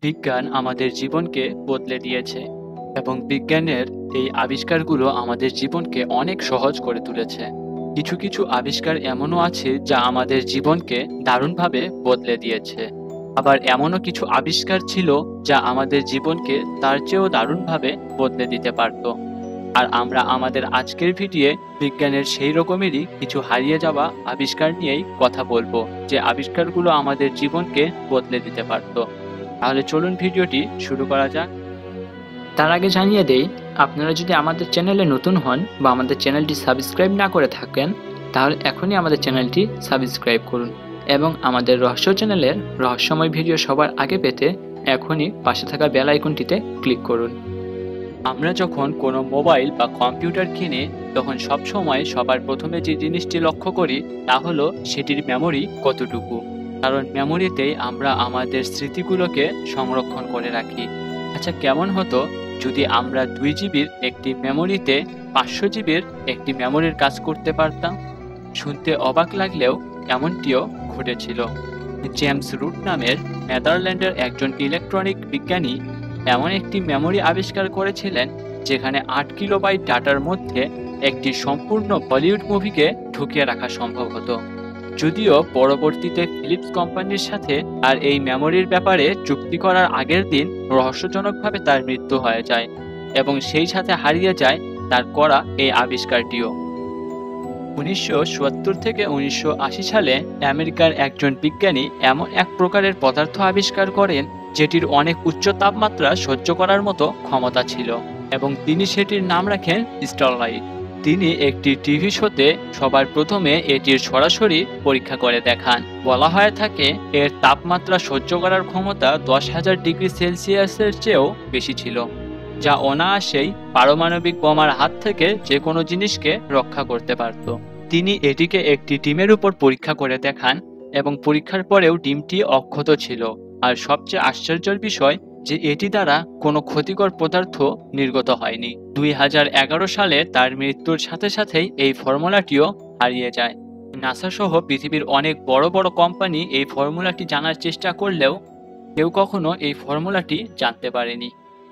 বিজ্ঞান আমাদের জীবনকে বদলে দিয়েছে এবং বিজ্ঞানের এই আবিষ্কারগুলো আমাদের জীবনকে অনেক সহজ করে তুলেছে। কিছু কিছু আবিষ্কার এমনও আছে যা আমাদের জীবনকে দারুণভাবে বদলে দিয়েছে। আবার এমনও কিছু আবিষ্কার ছিল যা আমাদের জীবনকে তার চেয়েও দারুণভাবে বদলে দিতে পারত। আর আমরা আমাদের আজকের ভিডিওয়ে বিজ্ঞানের সেই রকমেরই কিছু হারিয়ে যাওয়া আবিষ্কার নিয়েই কথা বলবো, যে আবিষ্কারগুলো আমাদের জীবনকে বদলে দিতে পারত। তাহলে চলুন ভিডিওটি শুরু করা যাক। তার আগে জানিয়ে দেই, আপনারা যদি আমাদের চ্যানেলে নতুন হন বা আমাদের চ্যানেলটি সাবস্ক্রাইব না করে থাকেন, তাহলে এখনই আমাদের চ্যানেলটি সাবস্ক্রাইব করুন এবং আমাদের রহস্য চ্যানেলের রহস্যময় ভিডিও সবার আগে পেতে এখনই পাশে থাকা বেল আইকনটিতে ক্লিক করুন। আমরা যখন কোনো মোবাইল বা কম্পিউটার কিনি, তখন সবসময় সবার প্রথমে যে জিনিসটি লক্ষ্য করি তা হলো সেটির মেমোরি কতটুকু। কারণ মেমোরিতেই আমরা আমাদের স্মৃতিগুলোকে সংরক্ষণ করে রাখি। আচ্ছা, কেমন হতো যদি আমরা 2 জিবির একটি মেমোরিতে 500 জিবির একটি মেমোরির কাজ করতে পারতাম? শুনতে অবাক লাগলেও এমনটিও ঘটেছিল। জেমস রুট নামের নেদারল্যান্ডের একজন ইলেকট্রনিক বিজ্ঞানী এমন একটি মেমোরি আবিষ্কার করেছিলেন যেখানে 8 কিলোবাইট ডাটার মধ্যে একটি সম্পূর্ণ বলিউড মুভিকে ঢুকিয়ে রাখা সম্ভব হতো। যদিও পরবর্তীতে ফিলিপস কোম্পানির সাথে আর এই মেমোরির ব্যাপারে চুক্তি করার আগের দিন রহস্যজনকভাবে তার মৃত্যু হয়ে যায় এবং সেই সাথে হারিয়ে যায় তার করা এই আবিষ্কারটিও। 1970 থেকে 1980 সালে আমেরিকার একজন বিজ্ঞানী এমন এক প্রকারের পদার্থ আবিষ্কার করেন যেটির অনেক উচ্চ তাপমাত্রা সহ্য করার মতো ক্ষমতা ছিল এবং তিনি সেটির নাম রাখেন স্টারলাইট। তিনি একটি টিভি শোতে সবার প্রথমে এটির সরাসরি পরীক্ষা করে দেখান। বলা হয়ে থাকে এর তাপমাত্রা সহ্য করার ক্ষমতা 10,000 ডিগ্রি সেলসিয়াসের চেয়েও বেশি ছিল, যা অনায়াসেই পারমাণবিক বোমার হাত থেকে যে কোনো জিনিসকে রক্ষা করতে পারত। তিনি এটিকে একটি ডিমের উপর পরীক্ষা করে দেখান এবং পরীক্ষার পরেও ডিমটি অক্ষত ছিল। আর সবচেয়ে আশ্চর্যের বিষয় যে এটি দ্বারা কোনো ক্ষতিকর পদার্থ নির্গত হয়নি। 2011 সালে তার মৃত্যুর সাথে সাথেই এই ফর্মুলাটিও হারিয়ে যায়। নাসা সহ পৃথিবীর অনেক বড় বড় কোম্পানি এই ফর্মুলাটি জানার চেষ্টা করলেও কেউ কখনো এই ফর্মুলাটি জানতে পারেনি।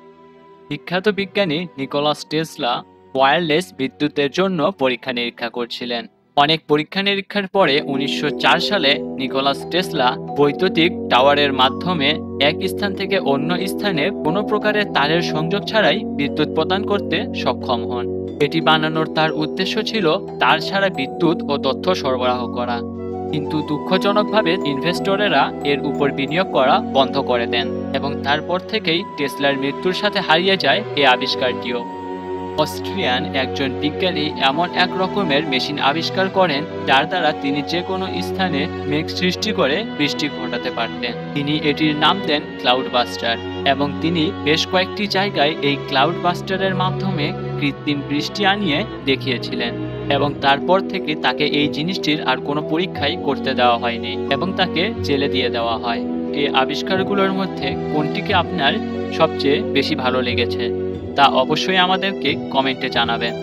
বিখ্যাত বিজ্ঞানী নিকোলাস টেসলা ওয়্যারলেস বিদ্যুতের জন্য পরীক্ষা নিরীক্ষা করছিলেন। অনেক পরীক্ষা নিরীক্ষার পরে 1904 সালে নিকোলাস টেসলা বৈদ্যুতিক টাওয়ারের মাধ্যমে এক স্থান থেকে অন্য স্থানে কোনো প্রকারের তারের সংযোগ ছাড়াই বিদ্যুৎ প্রদান করতে সক্ষম হন। এটি বানানোর তার উদ্দেশ্য ছিল তার ছাড়া বিদ্যুৎ ও তথ্য সরবরাহ করা, কিন্তু দুঃখজনকভাবে ইনভেস্টরেরা এর উপর বিনিয়োগ করা বন্ধ করে দেন এবং তারপর থেকেই টেসলার মৃত্যুর সাথে হারিয়ে যায় এই আবিষ্কারটিও। অস্ট্রিয়ান একজন বিজ্ঞানী এমন এক রকমের মেশিন আবিষ্কার করেন যার দ্বারা তিনি যে কোনো স্থানে মেঘ সৃষ্টি করে বৃষ্টি ঘটাতে পারতেন। তিনি এটির নাম দেন ক্লাউড বাস্টার এবং তিনি বেশ কয়েকটি জায়গায় এই ক্লাউড বাস্টারের মাধ্যমে কৃত্রিম বৃষ্টি আনিয়ে দেখিয়েছিলেন এবং তারপর থেকে তাকে এই জিনিসটির আর কোনো পরীক্ষাই করতে দেওয়া হয়নি এবং তাকে জেলে দিয়ে দেওয়া হয়। এই আবিষ্কারগুলোর মধ্যে কোনটিকে আপনার সবচেয়ে বেশি ভালো লেগেছে তা অবশ্যই আমাদেরকে কমেন্টে জানাবেন।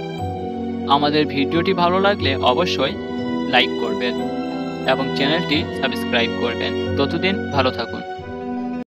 আমাদের ভিডিওটি ভালো লাগলে অবশ্যই লাইক করবেন এবং চ্যানেলটি সাবস্ক্রাইব করবেন। ততদিন ভালো থাকুন।